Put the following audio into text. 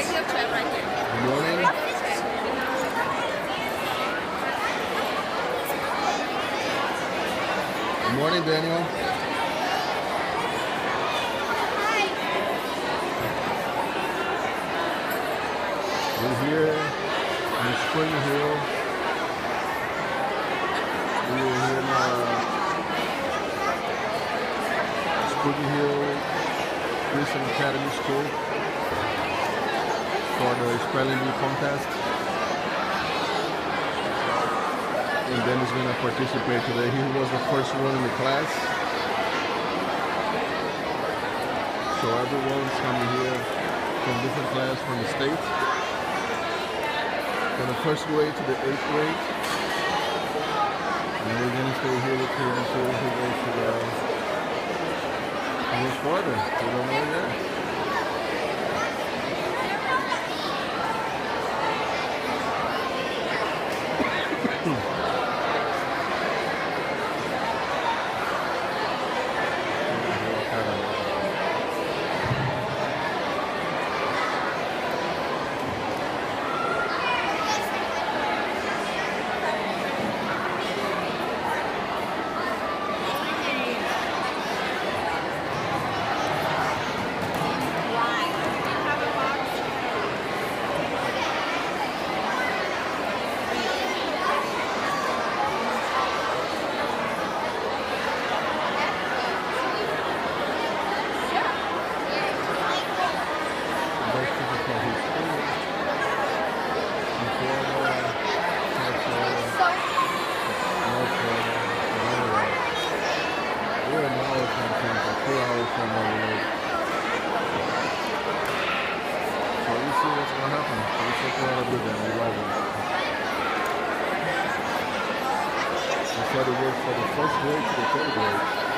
Good morning. Good morning, Daniel. We're here in Spring Hill. We are here in Spring Hill Christian Academy School for the spelling bee contest. And Dennis is going to participate today. He was the first one in the class. So everyone's coming here from different class from the state. From the first grade to the 8th grade. And we're going to stay here with him until he goes to the further. We don't know yet. It works for the first grade to the 3rd grade.